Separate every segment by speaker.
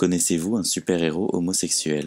Speaker 1: Connaissez-vous un super-héros homosexuel?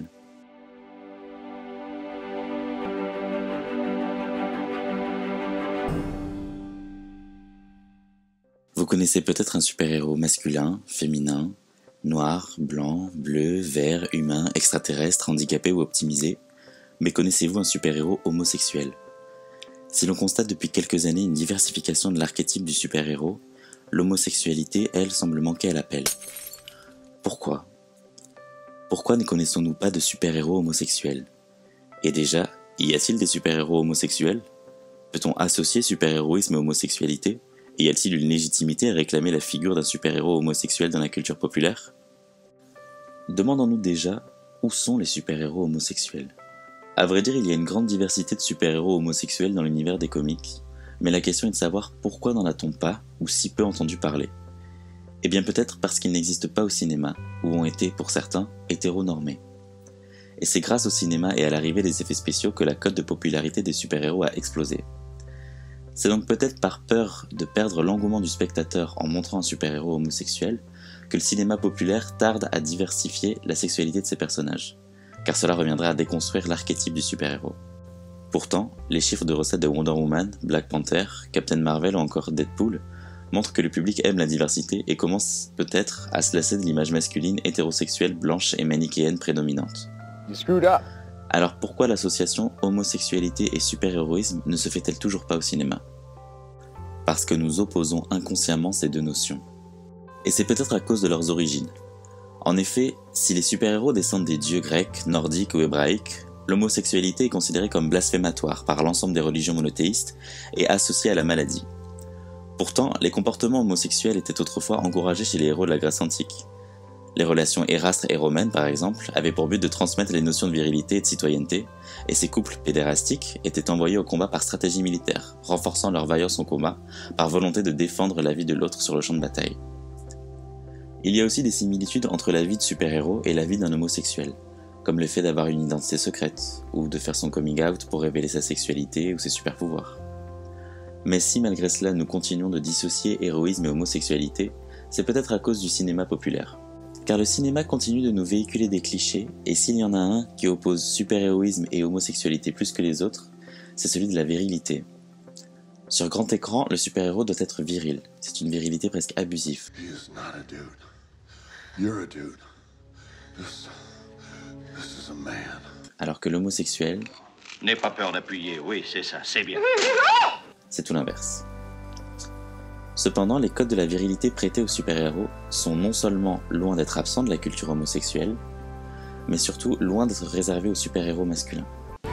Speaker 1: Vous connaissez peut-être un super-héros masculin, féminin, noir, blanc, bleu, vert, humain, extraterrestre, handicapé ou optimisé, mais connaissez-vous un super-héros homosexuel? Si l'on constate depuis quelques années une diversification de l'archétype du super-héros, l'homosexualité, elle, semble manquer à l'appel. Pourquoi? Pourquoi ne connaissons-nous pas de super-héros homosexuels? Et déjà, y a-t-il des super-héros homosexuels? Peut-on associer super-héroïsme et homosexualité? Et y a-t-il une légitimité à réclamer la figure d'un super-héros homosexuel dans la culture populaire? Demandons-nous déjà, où sont les super-héros homosexuels? À vrai dire, il y a une grande diversité de super-héros homosexuels dans l'univers des comics, mais la question est de savoir pourquoi n'en a-t-on pas ou si peu entendu parler? Eh bien peut-être parce qu'ils n'existent pas au cinéma, ou ont été, pour certains, hétéronormés. Et c'est grâce au cinéma et à l'arrivée des effets spéciaux que la cote de popularité des super-héros a explosé. C'est donc peut-être par peur de perdre l'engouement du spectateur en montrant un super-héros homosexuel que le cinéma populaire tarde à diversifier la sexualité de ses personnages, car cela reviendrait à déconstruire l'archétype du super-héros. Pourtant, les chiffres de recettes de Wonder Woman, Black Panther, Captain Marvel ou encore Deadpool montrent que le public aime la diversité et commence peut-être à se lasser de l'image masculine hétérosexuelle blanche et manichéenne prédominante. Alors pourquoi l'association homosexualité et super-héroïsme ne se fait-elle toujours pas au cinéma? Parce que nous opposons inconsciemment ces deux notions. Et c'est peut-être à cause de leurs origines. En effet, si les super-héros descendent des dieux grecs, nordiques ou hébraïques, l'homosexualité est considérée comme blasphématoire par l'ensemble des religions monothéistes et associée à la maladie. Pourtant, les comportements homosexuels étaient autrefois encouragés chez les héros de la Grèce antique. Les relations érastres et romaines, par exemple, avaient pour but de transmettre les notions de virilité et de citoyenneté, et ces couples pédérastiques étaient envoyés au combat par stratégie militaire, renforçant leur vaillance au combat, par volonté de défendre la vie de l'autre sur le champ de bataille. Il y a aussi des similitudes entre la vie de super-héros et la vie d'un homosexuel, comme le fait d'avoir une identité secrète, ou de faire son coming out pour révéler sa sexualité ou ses super-pouvoirs. Mais si malgré cela nous continuons de dissocier héroïsme et homosexualité, c'est peut-être à cause du cinéma populaire. Car le cinéma continue de nous véhiculer des clichés, et s'il y en a un qui oppose super-héroïsme et homosexualité plus que les autres, c'est celui de la virilité. Sur grand écran, le super-héros doit être viril, c'est une virilité presque abusive. Alors que l'homosexuel...
Speaker 2: N'aie pas peur d'appuyer, oui, c'est ça, c'est bien.
Speaker 1: C'est tout l'inverse. Cependant, les codes de la virilité prêtés aux super-héros sont non seulement loin d'être absents de la culture homosexuelle, mais surtout loin d'être réservés aux super-héros masculins.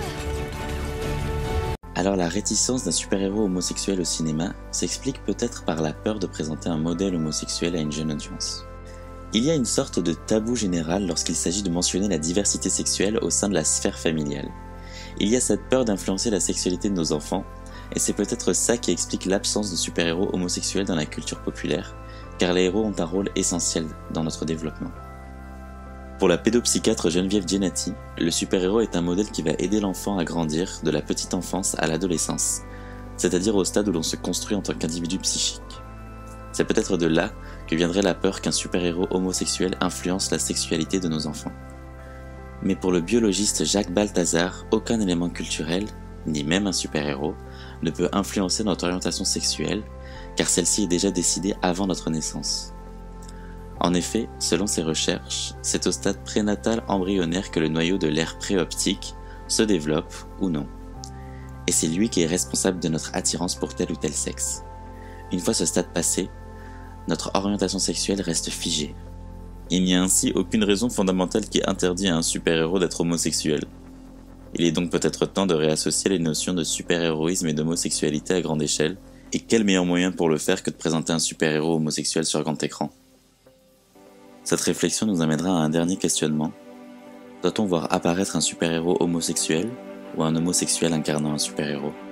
Speaker 1: Alors la réticence d'un super-héros homosexuel au cinéma s'explique peut-être par la peur de présenter un modèle homosexuel à une jeune audience. Il y a une sorte de tabou général lorsqu'il s'agit de mentionner la diversité sexuelle au sein de la sphère familiale. Il y a cette peur d'influencer la sexualité de nos enfants, et c'est peut-être ça qui explique l'absence de super-héros homosexuels dans la culture populaire, car les héros ont un rôle essentiel dans notre développement. Pour la pédopsychiatre Geneviève Giannati, le super-héros est un modèle qui va aider l'enfant à grandir de la petite enfance à l'adolescence, c'est-à-dire au stade où l'on se construit en tant qu'individu psychique. C'est peut-être de là que viendrait la peur qu'un super-héros homosexuel influence la sexualité de nos enfants. Mais pour le biologiste Jacques Balthazar, aucun élément culturel, ni même un super-héros, ne peut influencer notre orientation sexuelle, car celle-ci est déjà décidée avant notre naissance. En effet, selon ses recherches, c'est au stade prénatal embryonnaire que le noyau de l'aire préoptique se développe ou non. Et c'est lui qui est responsable de notre attirance pour tel ou tel sexe. Une fois ce stade passé, notre orientation sexuelle reste figée. Il n'y a ainsi aucune raison fondamentale qui interdit à un super-héros d'être homosexuel. Il est donc peut-être temps de réassocier les notions de super-héroïsme et d'homosexualité à grande échelle, et quel meilleur moyen pour le faire que de présenter un super-héros homosexuel sur grand écran? Cette réflexion nous amènera à un dernier questionnement. Doit-on voir apparaître un super-héros homosexuel ou un homosexuel incarnant un super-héros?